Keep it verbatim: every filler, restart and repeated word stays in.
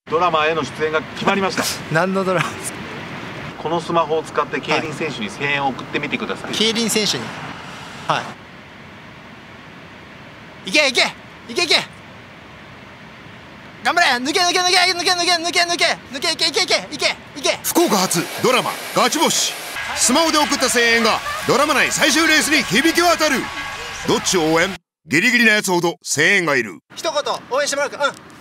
ドラマへの出演が決まりました。 何のドラマですか？ このスマホを使って競輪選手に声援を送ってみてください。 競輪選手に、はいいけいけいけいけ頑張れ、抜け抜け抜け抜け抜け抜け抜け抜けいけいけいけいけいけ。 福岡発ドラマガチ星、スマホで送った声援がドラマ内最終レースに響き渡る。どっちを応援？ギリギリなやつほど声援がいる。 一言応援してもらうか。うん